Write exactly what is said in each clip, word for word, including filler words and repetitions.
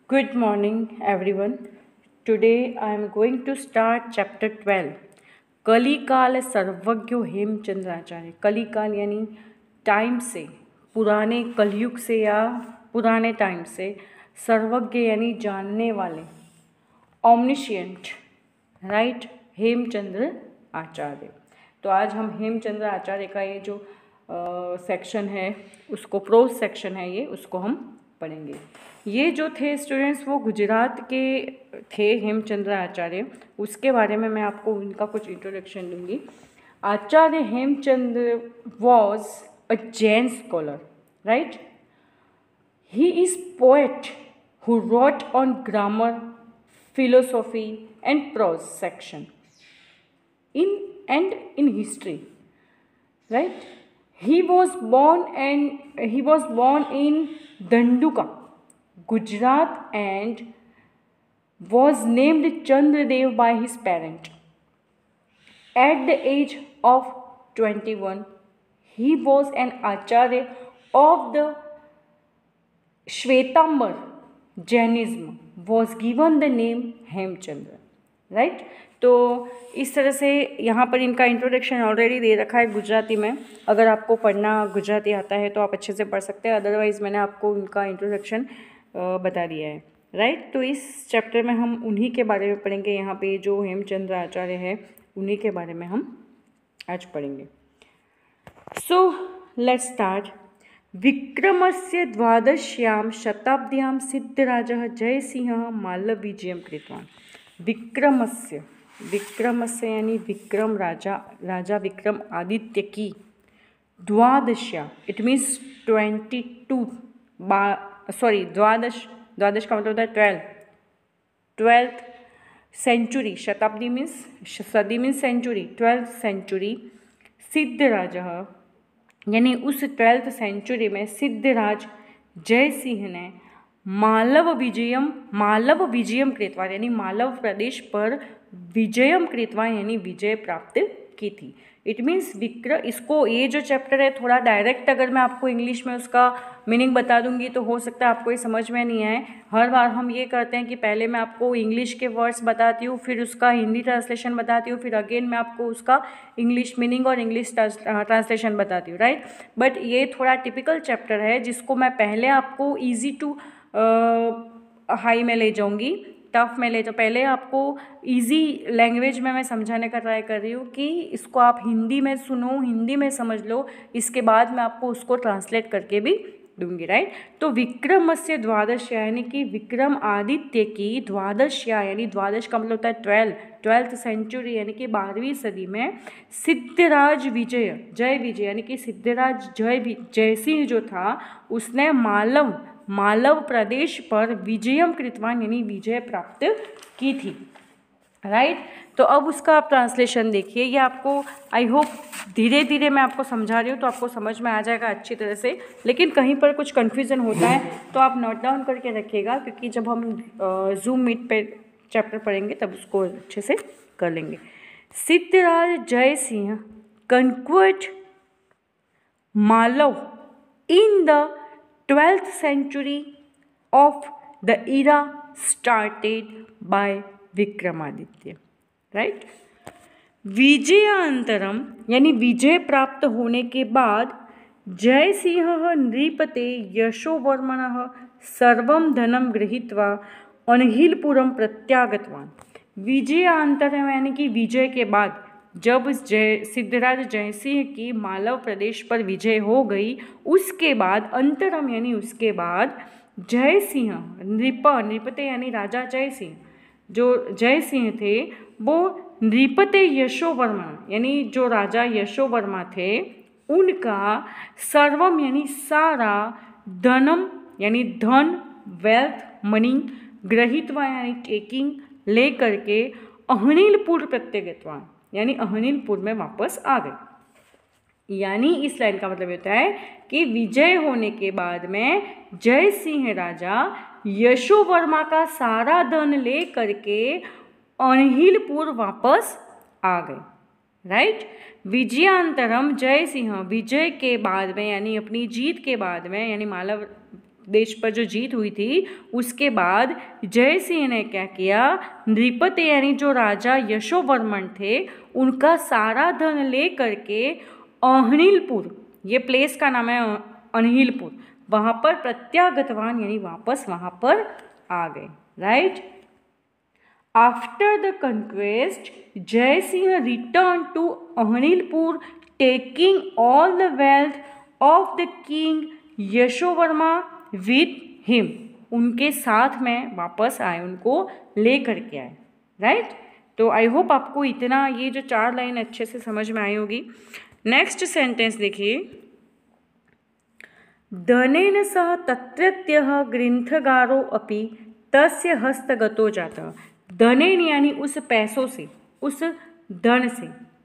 Good morning, everyone. Today I am going to start chapter twelve. कलिकाल सर्वज्ञ हेमचंद्र आचार्य. कलिकाल यानी टाइम से, पुराने कलयुग से या पुराने टाइम से, सर्वज्ञ यानी जानने वाले, ऑमनिशियंट, राइट, हेमचंद्र आचार्य. तो आज हम हेमचंद्र आचार्य का ये जो सेक्शन है, उसको प्रोज सेक्शन है, ये उसको हम पढ़ेंगे. ये जो थे स्टूडेंट्स वो गुजरात के थे, हेमचंद्र आचार्य. उसके बारे में मैं आपको उनका कुछ इंट्रोडक्शन दूंगी. Acharya Hemchandra was a Jain scholar, right. He is poet who wrote on grammar, philosophy and prose section in and in history, right. He was born and he was born in Danduka, Gujarat, and was named Chandradev by his parent. At the age of twenty-one, he was an acharya of the Shwetambar Jainism, was given the name Hemchandra, right. तो इस तरह से यहाँ पर इनका introduction already दे रखा है गुजराती में. अगर आपको पढ़ना गुजराती आता है तो आप अच्छे से पढ़ सकते हैं, अदरवाइज़ मैंने आपको उनका इंट्रोडक्शन बता दिया है, राइट. तो इस चैप्टर में हम उन्हीं के बारे में पढ़ेंगे. यहाँ पे जो हेमचंद्र आचार्य है उन्हीं के बारे में हम आज पढ़ेंगे. So let's start. विक्रमस्य द्वादश्यां शताब्द्यां सिद्धराजः जयसिंहः माल्लविजयं कृतवान्. विक्रमस्य विक्रमस्य यानी विक्रम राजा राजा विक्रम आदित्य की द्वादश्या, इट मीन्स ट्वेंटी टू बा सॉरी द्वादश द्वादश का मतलब होता है ट्वेल्व ट्वेल्थ सेंचुरी. शताब्दी मीन्स सदी मीन्स सेंचुरी. ट्वेल्थ सेंचुरी सिद्धराजः यानी उस ट्वेल्थ सेंचुरी में सिद्धराज जयसिंह ने मालव विजयम मालव विजयम कृतवा यानी मालव प्रदेश पर विजयम कृतवा यानी विजय प्राप्त की थी. It means Vikram. इसको ये जो चैप्टर है थोड़ा डायरेक्ट अगर मैं आपको इंग्लिश में उसका मीनिंग बता दूंगी तो हो सकता है आपको ये समझ में नहीं आए. हर बार हम ये करते हैं कि पहले मैं आपको इंग्लिश के वर्ड्स बताती हूँ, फिर उसका हिंदी ट्रांसलेशन बताती हूँ, फिर अगेन मैं आपको उसका इंग्लिश मीनिंग और इंग्लिश ट्रांसलेशन बताती हूँ, राइट. बट ये थोड़ा टिपिकल चैप्टर है जिसको मैं पहले आपको ईजी टू हाई में ले जाऊँगी, टफ में ले जाओ. पहले आपको इजी लैंग्वेज में मैं समझाने का ट्राई कर रही हूँ कि इसको आप हिंदी में सुनो, हिंदी में समझ लो, इसके बाद मैं आपको उसको ट्रांसलेट करके भी दूंगी, राइट. तो विक्रमस्य द्वादश्या यानी कि विक्रम आदित्य की द्वादश्या यानी द्वादश का मतलब होता है ट्वेल्व ट्वेल्थ सेंचुरी यानी कि बारहवीं सदी में सिद्धराज विजय जय विजय यानी कि सिद्धराज जय जयसिंह जो था उसने मालव मालव प्रदेश पर विजयम कृतवान यानी विजय प्राप्त की थी, राइट. तो अब उसका आप ट्रांसलेशन देखिए. ये आपको आई होप धीरे धीरे मैं आपको समझा रही हूँ तो आपको समझ में आ जाएगा अच्छी तरह से, लेकिन कहीं पर कुछ कन्फ्यूज़न होता है तो आप नोट डाउन करके रखिएगा, क्योंकि जब हम जूम मीट पे चैप्टर पढ़ेंगे तब उसको अच्छे से कर लेंगे. Siddharaj Jaisingh conquered Malav in the twelfth century of the era started by Vikramaditya, right. विजयानंतरम यानी विजय प्राप्त होने के बाद जयसिंह नृपते यशोवर्मणः सर्वं धनं गृहीत्वा अनहिलपुरम प्रत्यागतवान्. विजयानंतरम यानी कि विजय के बाद जब जय सिद्धराज जयसिंह की मालव प्रदेश पर विजय हो गई, उसके बाद अंतरम यानी उसके बाद जयसिंह नृप नृपते यानी राजा जयसिंह जो जयसिंह थे वो नृपते यशोवर्मा यानी जो राजा यशोवर्मा थे उनका सर्वम यानी सारा धनम यानी धन वेल्थ मनी ग्रहित्वा यानी टेकिंग ले करके अहनिलपुर प्रत्यगतवान यानी अहनिलपुर में वापस आ गए. यानी इस लाइन का मतलब होता है कि विजय होने के बाद में जय सिंह राजा यशोवर्मा का सारा धन ले करके अनहिलपुर वापस आ गए, राइट. विजयांतरम जय सिंह विजय के बाद में यानी अपनी जीत के बाद में यानी मालव देश पर जो जीत हुई थी, उसके बाद जय सिंह ने क्या किया, नृपति यानी जो राजा यशोवर्मन थे उनका सारा धन ले करके अहिलपुर, ये प्लेस का नाम है अहिलपुर, वहाँ पर प्रत्यागतवान यानी वापस वहाँ पर आ गए। Right. After the conquest Jai Singh return to Ahilpur taking all the wealth of the king Yashovarma with him, उनके साथ में वापस आए, उनको ले करके आए। राइट। तो आई होप आपको इतना ये जो चार लाइन अच्छे से समझ में आई होगी। नेक्स्ट सेंटेंस देखिए, धनेन सह तत्रत्यः ग्रंथगारो अपि तस्य हस्तगतो जातः। धनेन यानी उस पैसों से, उस धन से,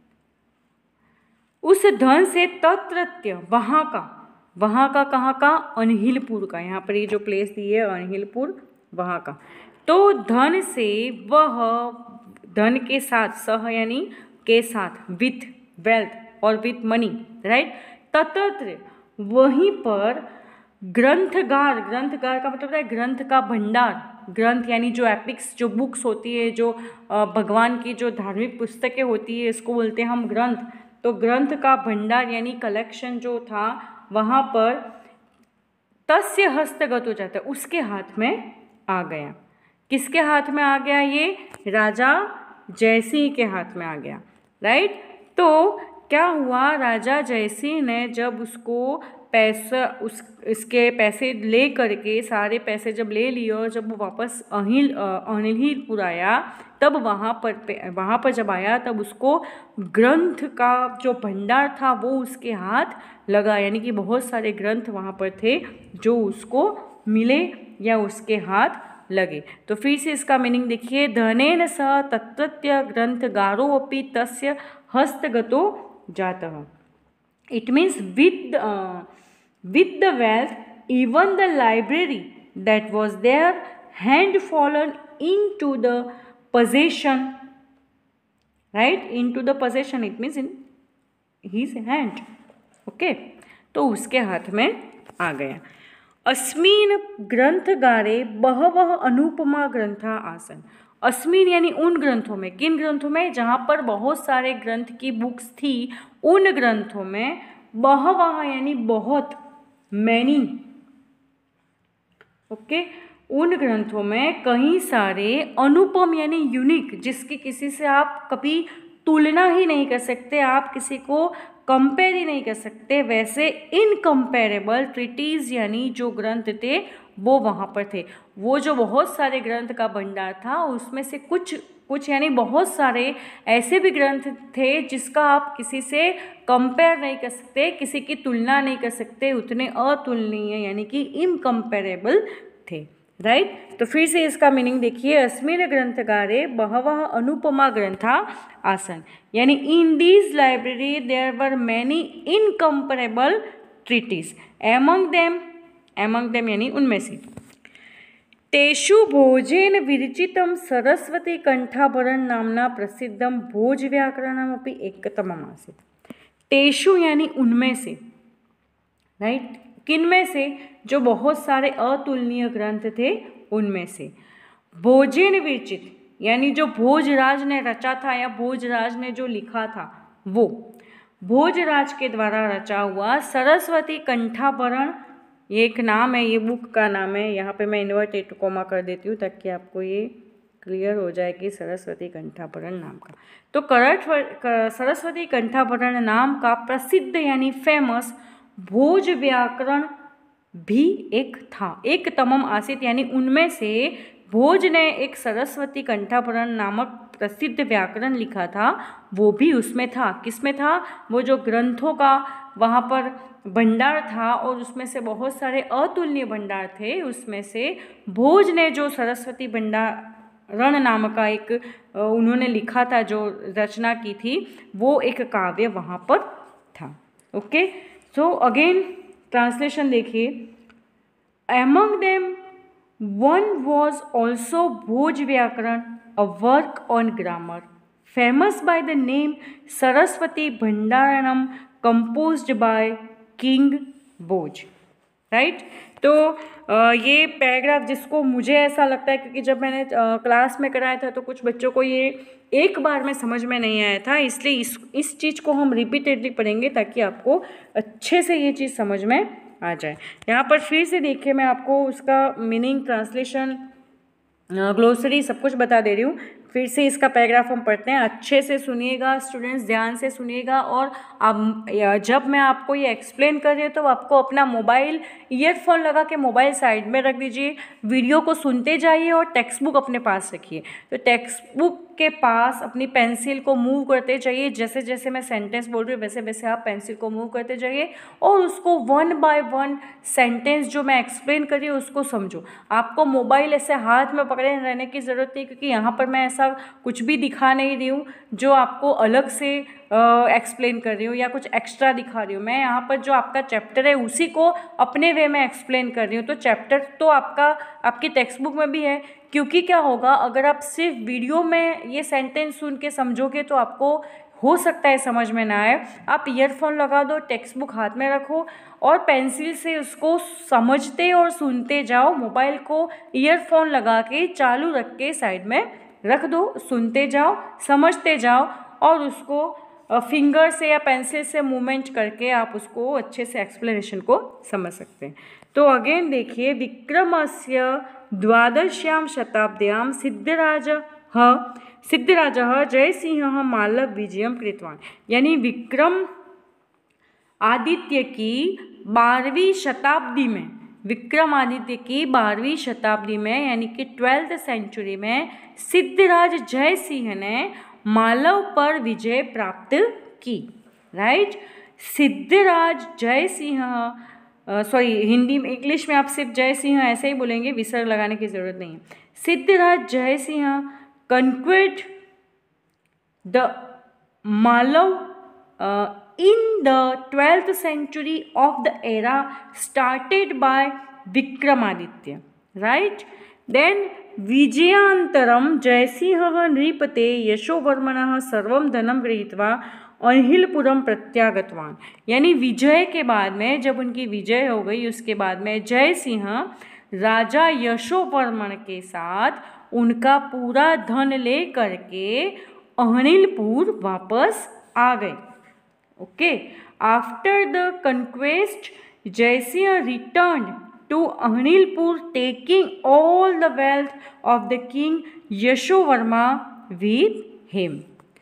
उस धन से तत्रत्य वहाँ का, वहाँ का कहाँ का, अहिलपुर का, यहाँ पर ये जो प्लेस दी है अहिलपुर वहाँ का। तो धन से वह, धन के साथ, सह यानी के साथ, विथ वेल्थ और विथ मनी। राइट। तत्र वहीं पर ग्रंथगार, ग्रंथगार का मतलब है ग्रंथ का भंडार, ग्रंथ यानी जो एपिक्स, जो बुक्स होती है, जो भगवान की जो धार्मिक पुस्तकें होती है, इसको बोलते हैं हम ग्रंथ। तो ग्रंथ का भंडार यानी कलेक्शन जो था वहाँ पर तस्य हस्तगत हो जाता है, उसके हाथ में आ गया। किसके हाथ में आ गया? ये राजा जयसिंह के हाथ में आ गया। राइट। तो क्या हुआ, राजा जयसिंह ने जब उसको पैसा, उस इसके पैसे ले करके, सारे पैसे जब ले लिए और जब वो वापस अहिल अहिलपुर आया, तब वहाँ पर वहाँ पर जब आया तब उसको ग्रंथ का जो भंडार था वो उसके हाथ लगा, यानी कि बहुत सारे ग्रंथ वहाँ पर थे जो उसको मिले या उसके हाथ लगे। तो फिर से इसका मीनिंग देखिए, धनेन सह तत्रत्य ग्रंथगारो अपि तस्य हस्तगतो जातः। It means with uh, with the wealth, even the library that was there had fallen into the possession. Right? Into the possession. It means in his hand. Okay. तो उसके हाथ में आ गया। अस्मिन् ग्रंथगारे बहवः अनुपमा ग्रंथा आसन। अस्मिन यानी उन ग्रंथों में, किन ग्रंथों में? जहाँ पर बहुत सारे ग्रंथ की बुक्स थी, उन ग्रंथों में बहवः यानी बहुत, मैनी। ओके। उन ग्रंथों में कई सारे अनुपम यानी यूनिक, जिसकी किसी से आप कभी तुलना ही नहीं कर सकते, आप किसी को कंपेयर ही नहीं कर सकते, वैसे इनकम्पेरेबल ट्रीटीज यानी जो ग्रंथ थे वो वहाँ पर थे। वो जो बहुत सारे ग्रंथ का भंडार था उसमें से कुछ कुछ यानी बहुत सारे ऐसे भी ग्रंथ थे जिसका आप किसी से कंपेयर नहीं कर सकते, किसी की तुलना नहीं कर सकते, उतने अतुलनीय यानी कि इनकम्पेरेबल थे। राइट। तो फिर से इसका मीनिंग देखिए, अस्मिन् ग्रंथगारे बहवः अनुपमा ग्रंथा आसन, यानी in this library there were many incomparable treaties, among them, among them यानी उनमें से, तेषु भोजेन विरचितं सरस्वती कंठाभरण नामना प्रसिद्धं भोज व्याकरणमपि एकतमम् आसीत्। तेषु यानी उनमें से। राइट। किनमें से? जो बहुत सारे अतुलनीय ग्रंथ थे उनमें से। भोजेन विरचित यानी जो भोजराज ने रचा था या भोजराज ने जो लिखा था वो, भोजराज के द्वारा रचा हुआ सरस्वती कंठाभरण, ये एक नाम है, ये बुक का नाम है। यहाँ पे मैं इन्वर्टेड कोमा कर देती हूँ ताकि आपको ये क्लियर हो जाए कि सरस्वती कंठाभरण नाम का। तो करठ सरस्वती कंठाभरण नाम का प्रसिद्ध यानी फेमस भोज व्याकरण भी एक था, एक तमम आसित, यानी उनमें से भोज ने एक सरस्वती कंठाभरण नामक प्रसिद्ध व्याकरण लिखा था, वो भी उसमें था। किसमें था? वो जो ग्रंथों का वहाँ पर भंडार था और उसमें से बहुत सारे अतुलनीय भंडार थे, उसमें से भोज ने जो सरस्वती भंडारण नाम का एक उन्होंने लिखा था, जो रचना की थी, वो एक काव्य वहाँ पर था। ओके। सो अगेन ट्रांसलेशन देखिए, among them one was also Bhoj व्याकरण, a work on grammar, famous by the name Saraswati भंडारणम, composed by King Bhoj. Right. तो आ, ये पैराग्राफ जिसको मुझे ऐसा लगता है, क्योंकि जब मैंने आ, क्लास में कराया था तो कुछ बच्चों को ये एक बार में समझ में नहीं आया था, इसलिए इस इस चीज़ को हम रिपीटेडली पढ़ेंगे ताकि आपको अच्छे से ये चीज़ समझ में आ जाए। यहाँ पर फिर से देखिए, मैं आपको उसका मीनिंग, ट्रांसलेशन, ग्लोसरी सब कुछ बता दे रही हूँ। फिर से इसका पैराग्राफ हम पढ़ते हैं। अच्छे से सुनिएगा स्टूडेंट्स, ध्यान से सुनिएगा। और अब जब मैं आपको ये एक्सप्लेन कर रही हूँ तो आपको अपना मोबाइल, ईयरफोन लगा के मोबाइल साइड में रख दीजिए, वीडियो को सुनते जाइए और टेक्स्ट बुक अपने पास रखिए। तो टेक्स्ट बुक के पास अपनी पेंसिल को मूव करते जाइए, जैसे जैसे मैं सेंटेंस बोल रही हूँ वैसे वैसे आप पेंसिल को मूव करते जाइए और उसको वन बाय वन सेंटेंस जो मैं एक्सप्लेन कर रही हूँ उसको समझो। आपको मोबाइल ऐसे हाथ में पकड़े रहने की ज़रूरत नहीं, क्योंकि यहाँ पर मैं ऐसा कुछ भी दिखा नहीं रही हूँ जो आपको अलग से एक्सप्लेन कर रही हूँ या कुछ एक्स्ट्रा दिखा रही हूँ। मैं यहाँ पर जो आपका चैप्टर है उसी को अपने वे में एक्सप्लेन कर रही हूँ। तो चैप्टर तो आपका आपकी टेक्स्ट बुक में भी है, क्योंकि क्या होगा, अगर आप सिर्फ वीडियो में ये सेंटेंस सुन के समझोगे तो आपको हो सकता है समझ में ना आए। आप ईयरफोन लगा दो, टेक्स्ट बुक हाथ में रखो और पेंसिल से उसको समझते और सुनते जाओ। मोबाइल को ईयरफोन लगा के चालू रख के साइड में रख दो, सुनते जाओ, समझते जाओ और उसको फिंगर से या पेंसिल से मूवमेंट करके आप उसको अच्छे से एक्सप्लेनेशन को समझ सकते हैं। तो अगेन देखिए, विक्रमस्य द्वादश्यां शताब्द्यां सिद्धराजः सिद्धराजः जयसिंहः माल्लव विजयं कृतवान्। यानी विक्रम आदित्य की बारहवीं शताब्दी में, विक्रमादित्य की बारहवीं शताब्दी में यानी कि ट्वेल्थ सेंचुरी में सिद्धराज जयसिंह ने मालव पर विजय प्राप्त की। राइट, सिद्धराज जयसिंह, सॉरी हिंदी में, इंग्लिश में आप सिर्फ जयसिंह ऐसे ही बोलेंगे, विसर्ग लगाने की जरूरत नहीं है। Siddharaj Jaisingh conquered the Malav uh, in the twelfth century of the era started by Vikramaditya. Right? Then विजयांतरम जयसिंहः नृपते यशोवर्मणः सर्वं धनं गृहीत्वा अहिलपुरम प्रत्यागतवान। यानी विजय के बाद में, जब उनकी विजय हो गई उसके बाद में जय सिंह राजा यशोवर्मन के साथ उनका पूरा धन ले करके अहिलपुर वापस आ गए। Okay, after the conquest Jaisingh return to Ahilpur taking all the wealth of the king Yashovarma with him.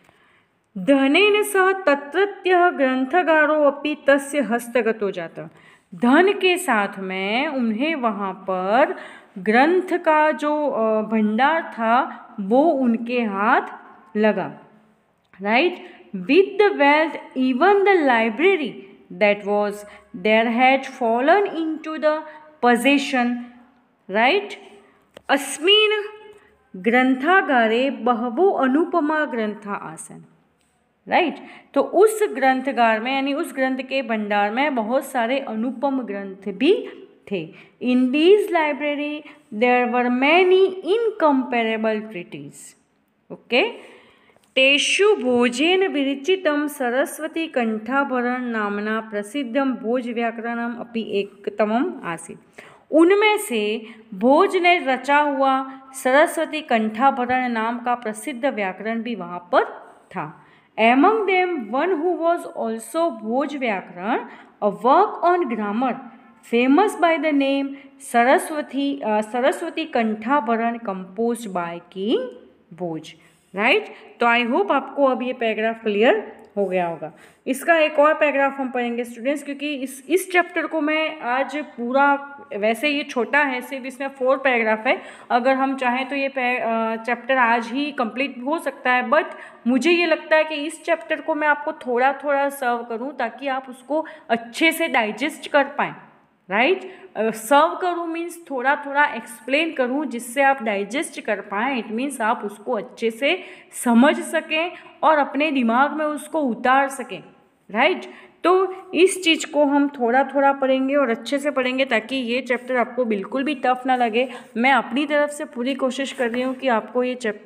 धनेन सह तत्रत्यः ग्रंथगारो अपि तस्य हस्तगतो जातः। धन के साथ में उन्हें वहाँ पर ग्रंथ का जो भंडार था वो उनके हाथ लगा। Right, with the wealth even the library that was there had fallen in to the possession. Right, अस्मिन् ग्रंथागारे बहवो अनुपमा ग्रंथा आसन। Right right? तो उस ग्रंथगार में यानी उस ग्रंथ के भंडार में बहुत सारे अनुपम ग्रंथ भी थे। In this library there were many incomparable treaties. Okay, तेषु भोजेन विरचितं सरस्वती कंठाभरण नामना प्रसिद्धं भोज व्याकरणम अपि एकतमम् आसीत्। उनमें से भोज ने रचा हुआ सरस्वती कंठाभरण नाम का प्रसिद्ध व्याकरण भी वहाँ पर था। Among them, one who was also Bhoj Vyakaran, a work on grammar, famous by the name Saraswati, uh, Saraswati Kanthabharan, composed by King Bhoj. Right? तो आई होप आपको अब ये पैराग्राफ क्लियर हो गया होगा। इसका एक और पैराग्राफ हम पढ़ेंगे स्टूडेंट्स, क्योंकि इस इस चैप्टर को मैं आज पूरा, वैसे ये छोटा है, सिर्फ इसमें फोर पैराग्राफ है, अगर हम चाहें तो ये चैप्टर आज ही कंप्लीट हो सकता है, बट मुझे ये लगता है कि इस चैप्टर को मैं आपको थोड़ा थोड़ा सर्व करूं ताकि आप उसको अच्छे से डाइजेस्ट कर पाएँ। राइट, सर्व करूँ मीन्स थोड़ा थोड़ा एक्सप्लेन करूँ जिससे आप डाइजेस्ट कर पाएँ। इट मीन्स आप उसको अच्छे से समझ सकें और अपने दिमाग में उसको उतार सकें। राइट, तो इस चीज़ को हम थोड़ा थोड़ा पढ़ेंगे और अच्छे से पढ़ेंगे ताकि ये चैप्टर आपको बिल्कुल भी टफ ना लगे। मैं अपनी तरफ से पूरी कोशिश कर रही हूँ कि आपको ये चैप्टर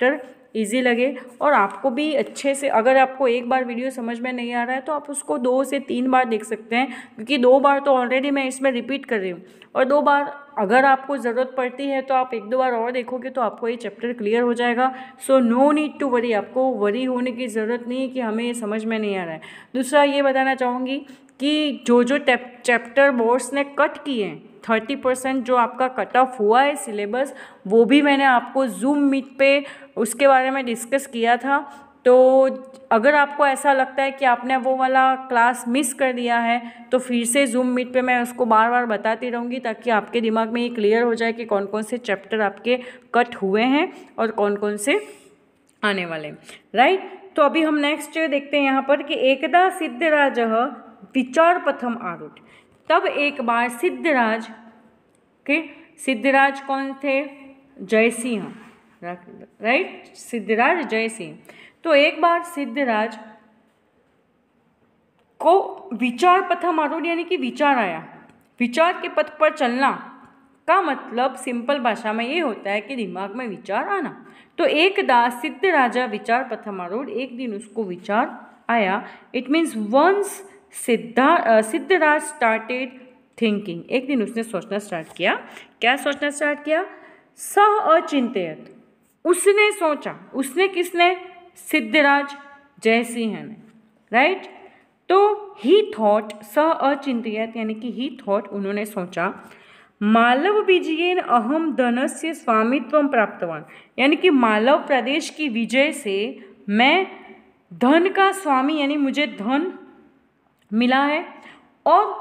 इजी लगे और आपको भी अच्छे से, अगर आपको एक बार वीडियो समझ में नहीं आ रहा है तो आप उसको दो से तीन बार देख सकते हैं, क्योंकि दो बार तो ऑलरेडी मैं इसमें रिपीट कर रही हूँ, और दो बार अगर आपको ज़रूरत पड़ती है तो आप एक दो बार और देखोगे तो आपको ये चैप्टर क्लियर हो जाएगा। So no need to worry, आपको वरी होने की ज़रूरत नहीं है कि हमें ये समझ में नहीं आ रहा है। दूसरा ये बताना चाहूँगी कि जो जो चैप्टर बोर्ड्स ने कट किए हैं, थर्टी परसेंट जो आपका कट ऑफ हुआ है सिलेबस, वो भी मैंने आपको जूम मीट पे उसके बारे में डिस्कस किया था। तो अगर आपको ऐसा लगता है कि आपने वो वाला क्लास मिस कर दिया है तो फिर से जूम मीट पे मैं उसको बार बार बताती रहूँगी, ताकि आपके दिमाग में ये क्लियर हो जाए कि कौन कौन से चैप्टर आपके कट हुए हैं और कौन कौन से आने वाले, राइट। तो अभी हम नेक्स्ट देखते हैं यहाँ पर कि एकदा सिद्धराज विचार पथम आरूढ़। तब एक बार सिद्धराज के, सिद्धराज कौन थे? जयसिंह, राइट, सिद्धराज जयसिंह। तो एक बार सिद्धराज को विचार पथम आरूढ़ यानी कि विचार आया। विचार के पथ पर चलना का मतलब सिंपल भाषा में ये होता है कि दिमाग में विचार आना। तो एकदा सिद्धराजा विचार पथम आरूढ़, एक दिन उसको विचार आया। इट मीन्स वंस सिद्धा सिद्धराज स्टार्टेड थिंकिंग, एक दिन उसने सोचना स्टार्ट किया। क्या सोचना स्टार्ट किया? सह अचिंत्यत, उसने सोचा। उसने किसने? सिद्धराज जयसिंह ने, राइट। तो ही थॉट, सह अचिंत्यत यानी कि ही थॉट, उन्होंने सोचा, मालव विजयेन अहम धनस्य स्वामित्व प्राप्तवान, यानी कि मालव प्रदेश की विजय से मैं धन का स्वामी यानी मुझे धन मिला है और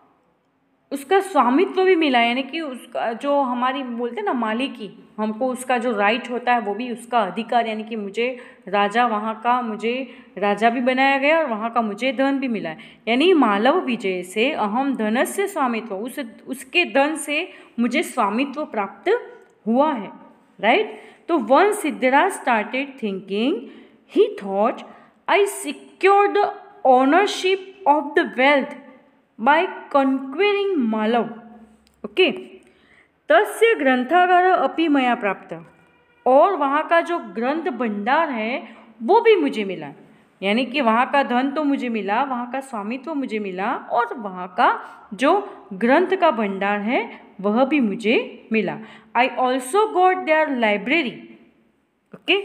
उसका स्वामित्व भी मिला, यानी कि उसका जो हमारी बोलते हैं ना मालिकी, हमको उसका जो राइट होता है वो भी उसका अधिकार, यानी कि मुझे राजा वहाँ का, मुझे राजा भी बनाया गया और वहाँ का मुझे धन भी मिला है। यानी मालव विजय से अहम धनस्य स्वामित्व, उस उसके धन से मुझे स्वामित्व प्राप्त हुआ है, राइट। तो one Siddharaj started thinking, he thought I secure the ownership of the wealth by conquering Malav. Okay, तस्य ग्रंथागार अपि मया प्राप्त, और वहाँ का जो ग्रंथ भंडार है वो भी मुझे मिला, यानी कि वहाँ का धन तो मुझे मिला, वहाँ का स्वामित्व मुझे मिला और वहाँ का जो ग्रंथ का भंडार है वह भी मुझे मिला। I also got their library. Okay,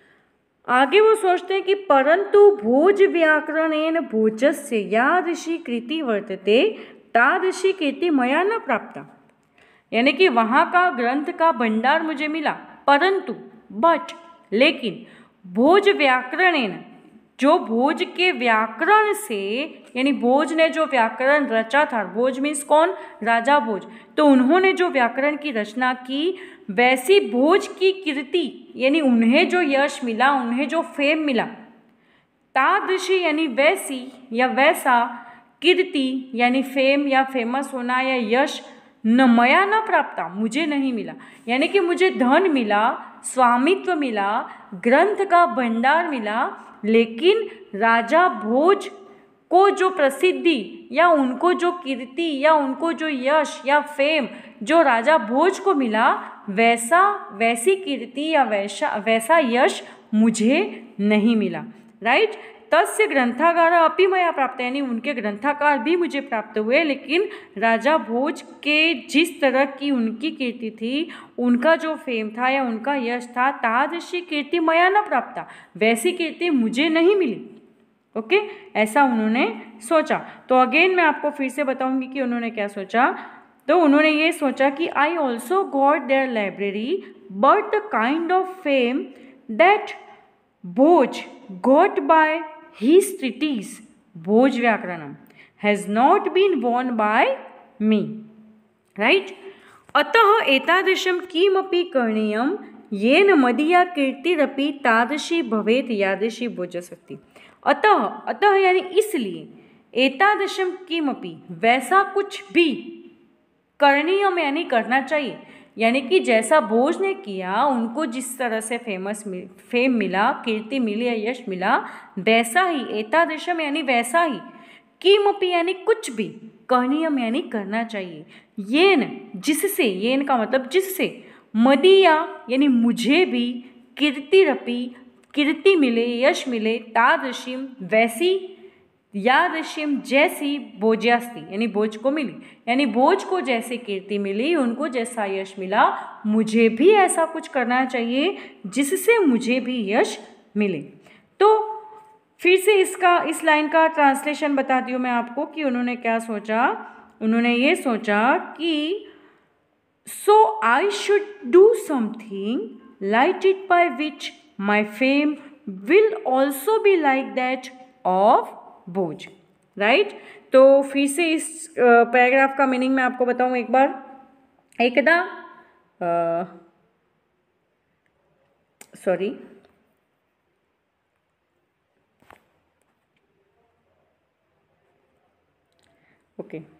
आगे वो सोचते हैं कि परंतु भोज व्याकरणेन भोजस्य यादृशी कृति वर्तते तादृशी कृति मया न प्राप्त, यानी कि वहाँ का ग्रंथ का भंडार मुझे मिला, परंतु बट लेकिन भोज व्याकरणेन, जो भोज के व्याकरण से, यानी भोज ने जो व्याकरण रचा था, भोज मीन्स कौन? राजा भोज, तो उन्होंने जो व्याकरण की रचना की वैसी भोज की कीर्ति, यानी उन्हें जो यश मिला, उन्हें जो फेम मिला, तादृशी यानी वैसी या वैसा, कीर्ति यानी फेम या फेमस होना या यश, न मया न प्राप्त, मुझे नहीं मिला। यानी कि मुझे धन मिला, स्वामित्व मिला, ग्रंथ का भंडार मिला, लेकिन राजा भोज को जो प्रसिद्धि या उनको जो कीर्ति या उनको जो यश या फेम जो राजा भोज को मिला, वैसा वैसी कीर्ति या वैसा वैसा यश मुझे नहीं मिला, राइट। तस्य ग्रंथागार अपि मया प्राप्त, यानी उनके ग्रंथाकार भी मुझे प्राप्त हुए, लेकिन राजा भोज के जिस तरह की उनकी कीर्ति थी, उनका जो फेम था या उनका यश था, तादृशी कीर्ति मया न प्राप्त, वैसी कीर्ति मुझे नहीं मिली। Okay okay? ऐसा उन्होंने सोचा। तो अगेन मैं आपको फिर से बताऊंगी कि उन्होंने क्या सोचा। तो उन्होंने ये सोचा कि I also got their library but the kind of fame that Bhoj got by his treaties Bhoj व्याकरणम has not been won by me, right. अतः एतादृशम किमपि करणीयम येन मदीया कीर्तिरपि तादृशी भवेत यादृशी भोजशक्ति। अतः अतः यानी इसलिए, एतादृशम किमपि वैसा कुछ भी, करणीयम यानी करना चाहिए, यानी कि जैसा भोज ने किया, उनको जिस तरह से फेमस मिल, फेम मिला, कीर्ति मिली या यश मिला, वैसा ही, एतादृशम यानी वैसा ही, किमपि यानी कुछ भी, करणीयम यानी करना चाहिए, येन जिससे, येन का मतलब जिससे, मदीया यानी मुझे भी, कीर्तिरपि, कीर्ति मिले, यश मिले, तादृशीम वैसी, यादृशीम जैसी भोज्यास्ति, यानी भोज को मिली, यानी भोज को जैसे कीर्ति मिली, उनको जैसा यश मिला, मुझे भी ऐसा कुछ करना चाहिए जिससे मुझे भी यश मिले। तो फिर से इसका इस लाइन का ट्रांसलेशन बताती हूँ मैं आपको कि उन्होंने क्या सोचा। उन्होंने ये सोचा कि so I should do something light it by which my fame will also be like that of Bhoj, right. तो फिर से इस पैराग्राफ का मीनिंग मैं आपको बताऊं एक बार। एकदा सॉरी ओके okay.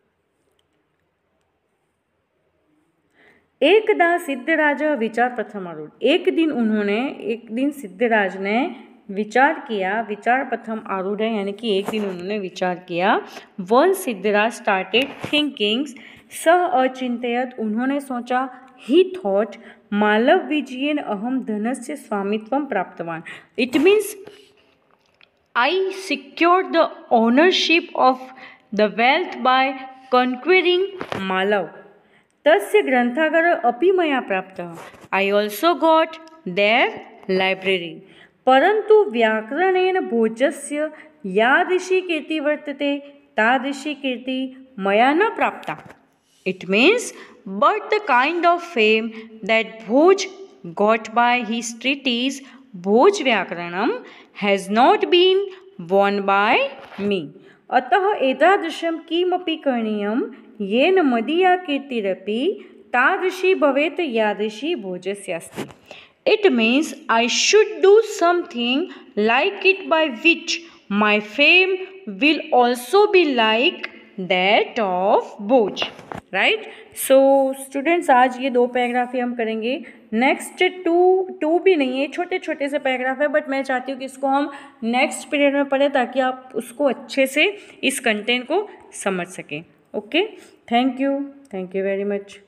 एकदा सिद्धराज विचार प्रथम आरूढ़, एक दिन उन्होंने एक दिन सिद्धराज ने विचार किया, विचार प्रथम आरूढ़ है यानी कि एक दिन उन्होंने विचार किया। वन सिद्धराज स्टार्टेड थिंकिंग, सह अचिंतयत, उन्होंने सोचा, ही थॉट, मालव विजयेन अहम धनस्य स्वामित्वम प्राप्तवान, it means I secured the ownership of the wealth by conquering Malav, तस्य ग्रंथागार अपि मया प्राप्तः, I also got their library, परंतु व्याकरणेन भोजस्य यादृशी कीर्ति वर्तते तादृशी कीर्ति मया न प्राप्ता, it means but the kind of fame that Bhoj got by his treatise Bhoj Vyakaranam has not been won by me, अतः एतादृशं किमपि करणीयं येन मदीया कीर्तिरपि तादृशी भवेत् यादृशी भोजस्य अस्ति, it means I should do something like it by which my fame will also be like that of Bhoj, right। So students आज ये दो पैराग्राफ ही हम करेंगे। नेक्स्ट टू टू भी नहीं है, छोटे छोटे से पैराग्राफ है, बट मैं चाहती हूँ कि इसको हम नेक्स्ट पीरियड में पढ़ें ताकि आप उसको अच्छे से इस कंटेंट को समझ सकें। Okay, thank you, thank you very much.